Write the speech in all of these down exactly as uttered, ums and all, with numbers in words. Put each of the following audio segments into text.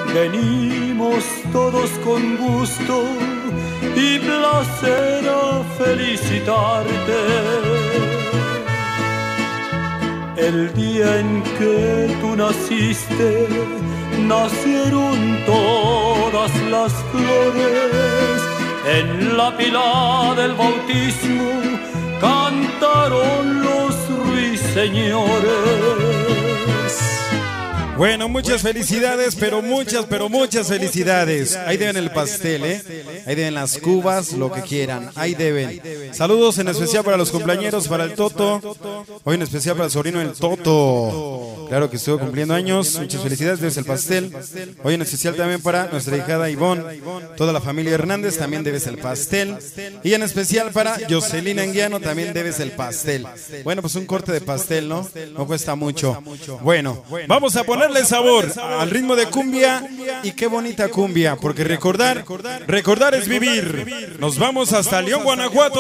venimos todos con gusto y placer a felicitarte. El día en que tú naciste, nacieron todas las flores. En la pila del bautismo cantaron los ruiseñores. Bueno, muchas felicidades, pero muchas, pero muchas felicidades. Ahí deben el pastel, ¿eh? Ahí deben las cubas, lo que quieran. Ahí deben. Saludos en especial para los cumpleañeros, para el Toto. Hoy en especial para el sobrino el Toto. Claro que estuvo cumpliendo años. Muchas felicidades, debes el pastel. Hoy en especial también para nuestra hijada Ivonne. Toda la familia Hernández también debes el pastel. Y en especial para Jocelyn Anguiano también debes el pastel. Bueno, pues un corte de pastel, ¿no? No cuesta mucho. Bueno, vamos a poner sabor al ritmo de cumbia. Y qué bonita cumbia, porque recordar, recordar es vivir. Nos vamos hasta León, Guanajuato.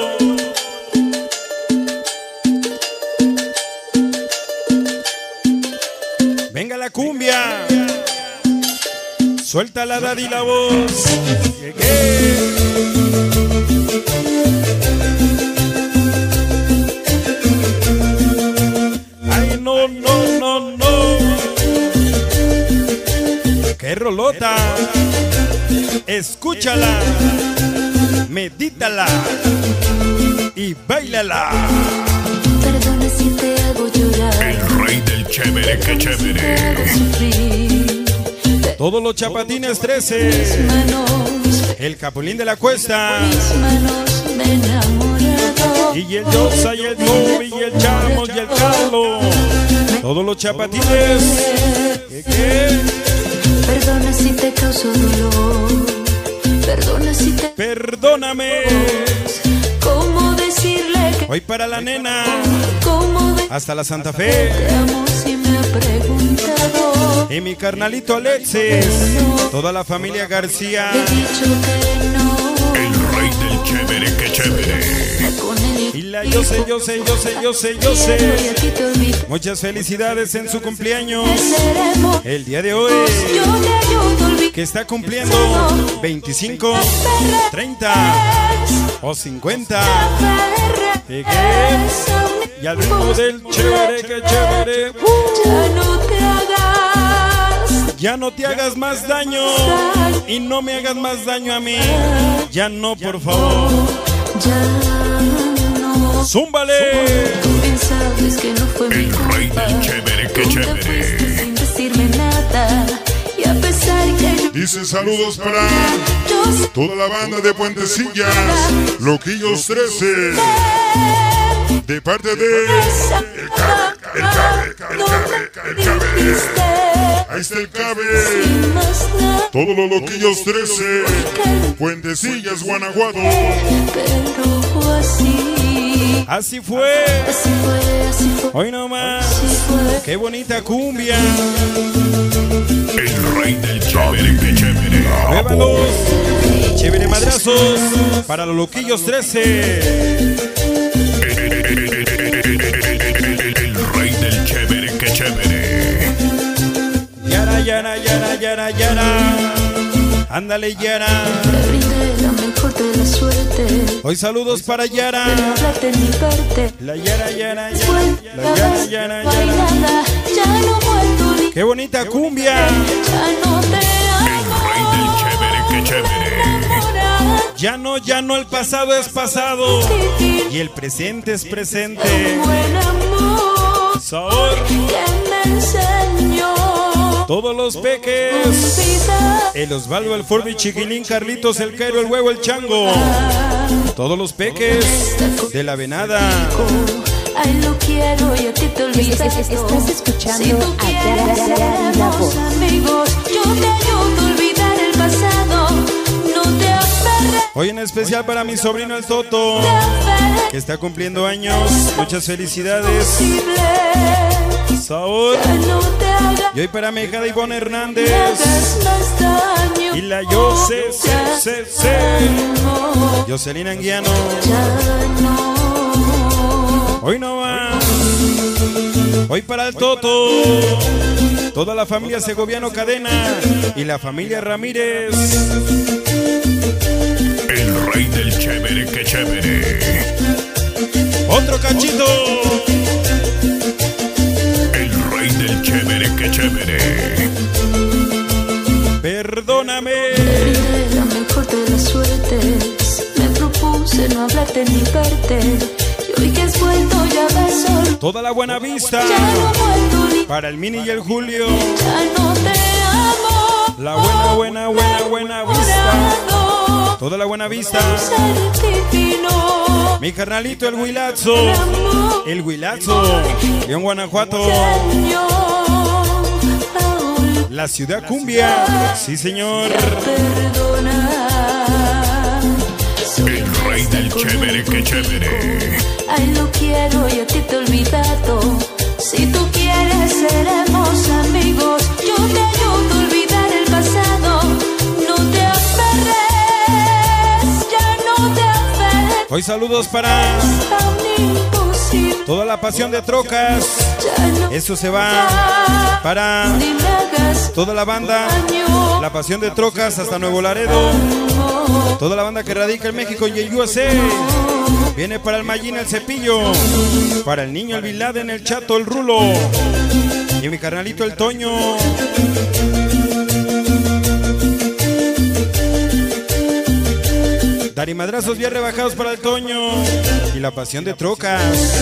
Venga la cumbia, suelta la daddy la voz. ¿Qué, qué? Ay, no, no, no, no. ¡Qué rolota! Escúchala, medítala y bailala. Perdona si te hago llorar. El rey del chévere, que chévere. Todos los Chapatines trece. El Capulín de la Cuesta. Y el Yosa y el Toby y el Chamo y el Carlos. Todos los Chapatines. ¿Qué, qué? Perdona si te causo dolor. Perdona si te... Perdóname. ¿Cómo decirle que... Hoy para la nena. ¿Cómo de... Hasta la Santa Fe. Te amo si me ha preguntado. Y mi carnalito Alexis. Toda la familia García. He dicho que no. El rey del chévere, que chévere. Y la yo sé, yo sé, yo sé, yo sé, yo sé. Muchas felicidades en su cumpleaños. El día de hoy, que está cumpliendo veinticinco, treinta o cincuenta. ¿Y qué? Y al ritmo del chévere, que chévere. Ya no te hagas. Ya no te hagas más daño. Y no me hagas más daño a mí. Ya no, por favor. Ya no. ¡Zúmbale! Tú bien sabes que no fue mi El culpa. rey del chévere, que Tú te chévere. fuiste sin decirme nada. Y a pesar que yo... Dice saludos para yo sé toda la banda de Puentecillas, Loquillos trece, de parte de El Cabe, El Cabe, El Cabe, El Cabe. Ahí está el Cabe. Todos los Loquillos trece, Puentecillas, Guanajuato. Pero así, Así fue. así fue, así fue. Hoy nomás. Así fue. Qué bonita cumbia. El rey del chévere, que chévere. Muévalos. Chévere madrazos. Para los Loquillos trece. El rey del chévere, que chévere. Yara, yara, yara, yara, yara. Ándale, Yara. Te brindé la mejor de la suerte. Hoy saludos para Yara. No hablaste en mi parte. La Yara, Yara, Yara. Fue La Yara, Yara, no hay Yara. nada. Ya no vuelto ni. Qué bonita cumbia. Ya no te El amo. rey del chévere, que chévere. Ya no, ya no, el pasado es pasado. Y el presente es presente. Buen amor Sabor. que me enseñó. Todos los peques. Vida. El Osvaldo, el Forby, Chiquilín, Carlitos, el Cairo, el Huevo, el Chango. Todos los peques de la Venada. Ay, lo quiero y a ti te olvidas. Estás escuchando Si tú a quieres, Yara, Yara, la voz. seremos amigos. Yo te ayudo a olvidar el pasado. No te aferres. Hoy en especial para mi sobrino el Toto, que está cumpliendo años. Muchas felicidades. Sabor. Ya no te hagas. Y hoy para mi hija de Ivonne Hernández. hagas más daño. Y la yo sé, sé, sé, sé. Jocelyn Anguiano. Ya no. Hoy no va. Hoy para el Toto, toda la familia Segoviano Cadena y la familia Ramírez. El rey del chévere, que chévere. Otro cachito. El rey del chévere, que chévere. Perdóname. La mejor de las suertes. Me propuse no hablarte ni verte. Y hoy que has vuelto ya ves sol. Toda la buena vista. Ya no vuelto ni. Para el Mini y el Julio. Ya no te amo. La buena, buena, buena, buena vista. Toda la buena vista. Mi carnalito el Huilazo. El Huilazo. León, Guanajuato. La ciudad cumbia. Sí, señor. El rey del chévere, que chévere. Ay, lo quiero y a ti te he olvidado. Si tú quieres seremos amigos. Yo te ayudo a olvidar el pasado. No te aferres, ya no te aferres. Hoy saludos para toda la pasión de trocas. Eso se va para toda la banda La Pasión de Trocas hasta Nuevo Laredo. Toda la banda que radica en México y el U S A. Viene para el Mayín el Cepillo. Para el niño el Bin Laden, el Chato, el Rulo. Y mi carnalito el Toño. Darimadrazos bien rebajados para el Toño. Y La Pasión de Trocas.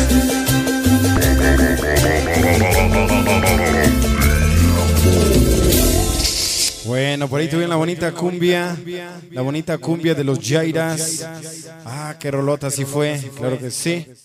Bueno, por ahí tuvieron la bonita cumbia. La bonita cumbia de los Jairas. Ah, qué rolota sí fue. Claro que sí.